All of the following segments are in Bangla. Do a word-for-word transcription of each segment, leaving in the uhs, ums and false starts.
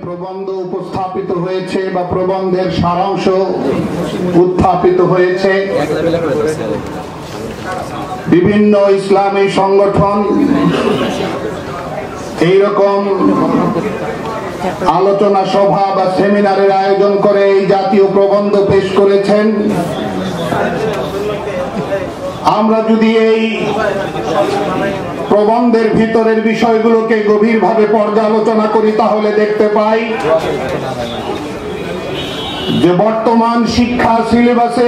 প্রবন্ধ উপস্থাপিত হয়েছে বা প্রবন্ধের সারাংশ উত্থাপিত হয়েছে। বিভিন্ন ইসলামী সংগঠন এইরকম আলোচনা সভা বা সেমিনারের আয়োজন করে এই জাতীয় প্রবন্ধ পেশ করেছেন। আমরা যদি এই প্রবন্ধের ভিতরের বিষয়গুলোকে গভীরভাবে পর্যালোচনা করি তাহলে দেখতে পাই যে বর্তমান শিক্ষা সিলেবাসে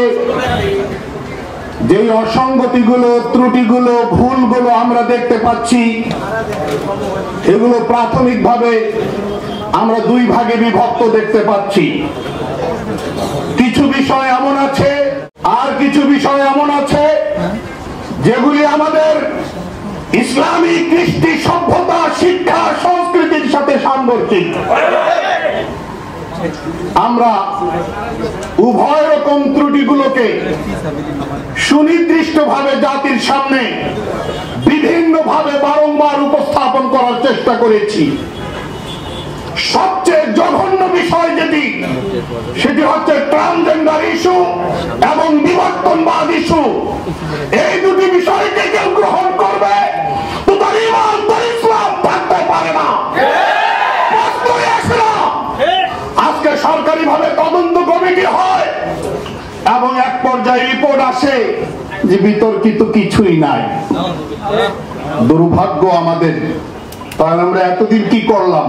যে অসঙ্গতিগুলো, ত্রুটিগুলো, ভুলগুলো আমরা দেখতে পাচ্ছি, এগুলো প্রাথমিকভাবে আমরা দুই ভাগে বিভক্ত দেখতে পাচ্ছি। কিছু বিষয় এমন আছে আর কিছু বিষয় এমন আছে যেগুলি আমাদের ইসলামী কৃষ্টি, সভ্যতা, শিক্ষা, সংস্কৃতির সাথে সাংঘর্ষিক। আমরা উভয় রকম ত্রুটিগুলোকে সুনির্দিষ্টভাবে জাতির সামনে বিভিন্নভাবে বারংবার উপস্থাপন করার চেষ্টা করেছি। সবচেয়ে জঘন্য বিষয় যেটি, সেটি হচ্ছে ট্রান্সজেন্ডার ইস্যু এবং বিবর্তনবাদ ইস্যু। এই দুটি বিষয়কে কেউ গ্রহণ করবে তো তার ঈমান, তার ইসলাম থাকতে পারে না। আজকে সরকারিভাবে তদন্ত কমিটি হয় এবং এক পর্যায়ে রিপোর্ট আসে যে বিতর্কিত কিছুই নাই। দুর্ভাগ্য আমাদের। তাহলে আমরা এতদিন কি করলাম?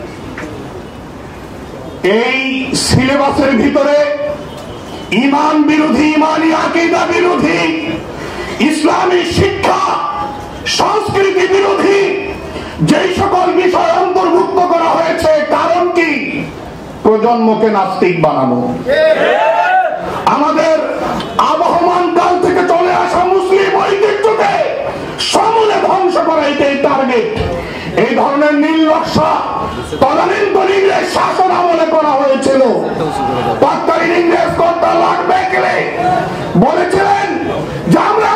এই সিলেবাসের ভিতরে ঈমান বিরোধী, ঈমানি আকীদা বিরোধী, ইসলামী শিক্ষা, সংস্কৃতি বিরোধী যেই সকল বিষয় অন্তর্ভুক্ত করা হয়েছে, কারণ কি? প্রজন্মকে নাস্তিক বানানো। আমাদের আবহমান কাল থেকে চলে আসা মুসলিম ঐতিহ্যকে সমূলে ধ্বংস করা এটাই টার্গেট। এই ধরনের নীল নকশা তদানীন্তন ইংরেজ শাসন আমলে করা হয়েছিল। তৎকালীন ইংরেজ কর্তা লর্ড বেকেলে বলেছিলেন যে আমরা